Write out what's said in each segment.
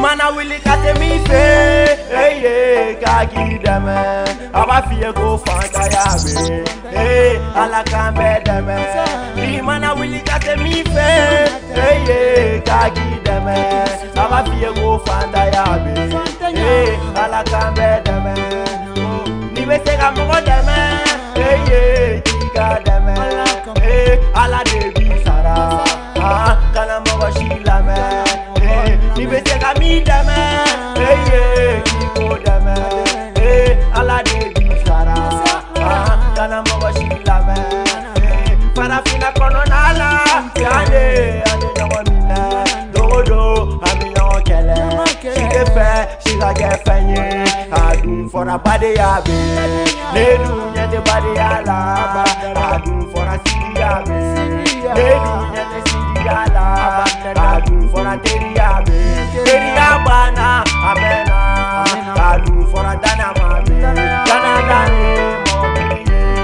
Mana willy kate mi fe, hey kaki deme. Aba fiye go fanta ya be, hey ala kambe deme. Di mana willy kate mi fe, hey kaki deme. Aba fiye go fanta ya be, hey ala kambe deme. Ni be se ka mo deme, hey kika deme. Hey ala debi sara, kana mo shila me. Ni be se ka mi deme, hey kiko deme. Hey ala debi sara, kana mo shila me. Para fina kono nala, ande nyawa mina. Dodo ami nyawa kele, she get fe, she ga get fenye. Adun for a body ya be, ne du nyete body ya la. Adun for a city ya be, ne du nyete city ya la. Adun for a deri ya be, deri ya bana amena. Adun for a dana ma be, dana dane mo be.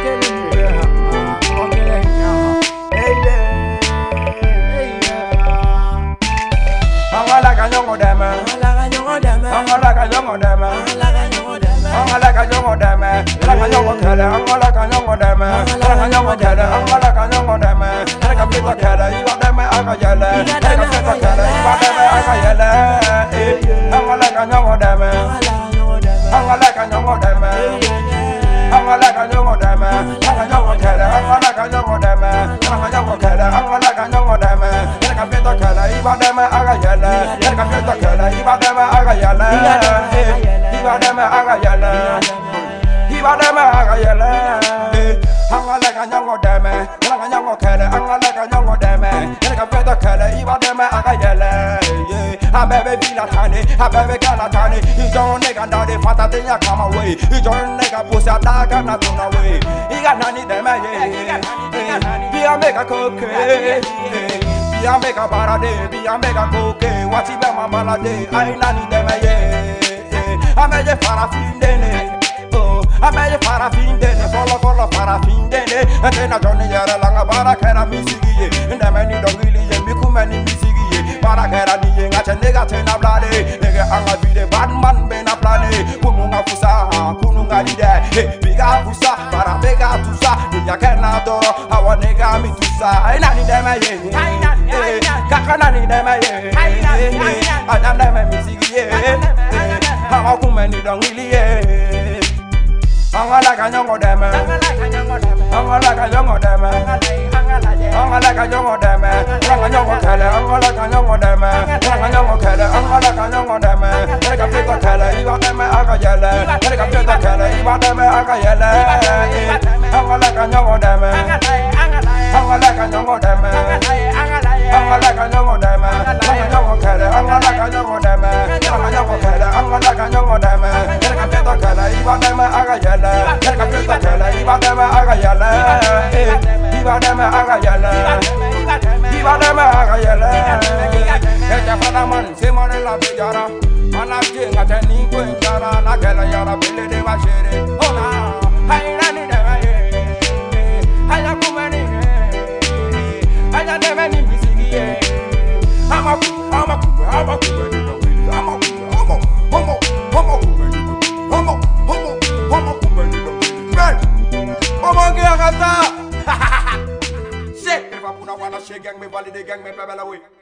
Angala kanyongo deme, angala kanyongo deme, angala kanyongo deme, kanyongo kele, angala kanyongo deme, kanyongo kele, angala kanyongo deme, kapita kele, iwa deme akayele, kapita kele, iwa deme akayele, angala kanyongo deme, angala kanyongo deme, angala kanyongo deme, kanyongo kele, angala kanyongo deme, kanyongo kele, angala kanyongo deme, kapita kele, iwa deme akayele, kapita kele, iwa deme akayele, iwa deme akayele, iwa deme akayele, angala kanyongo deme, kanyongo kele, angala kanyongo deme, kapita kele, iwa deme akayele. Abebe bila tani, abebe gana tani. Ijon nega ndade fata tenya come away. Ijon nega pussy daga na turn away. Iga nani deme ye. Bia mega coke. Bia mega barade, bia mega coke. Wati be mama de, ai nani deme ye. Ameje farafin dene. Oh, ameje farafin dene. Follow farafin dene. Atena Johnny yara langa bara kera misigi ye. Ndeme ni dongili ye mikumeni misigi. Para kera ni ye ngache nega tena blade. Nega anga bide bad man bena plane. Kununga fusa, kununga lide. Biga fusa, para bega tusa. Niya kena toro, hawa nega mi tusa. Aina ni deme ye. Kakana ni deme ye. Aina deme misigi ye. Hawa kumeni dongili ye. Angala kanyongo deme, angala kanyongo deme, angala kanyongo deme, kanyongo kele, angala kanyongo deme, kanyongo kele, angala kanyongo deme, kapita kele, iwa deme akayele, kapita kele, iwa deme akayele, angala kanyongo deme, angala kanyongo deme, angala kanyongo deme, kanyongo kele, angala kanyongo deme, kanyongo kele, angala kanyongo deme, kapita kele, iwa deme akayele. Kapita kele, iwa deme akayele, iwa deme akayele, iwa deme akayele. Eja fada man se mone la bejara, mana jenga teni kwenjara, na kele yara bele de washere. Ona, hai nani deme ye, haya kumeni ye, haya deme ni misigi ye. Ama kumeni dongili, ama Shit, if I put a wanna shake gang me, validate gang me, blah blah blah.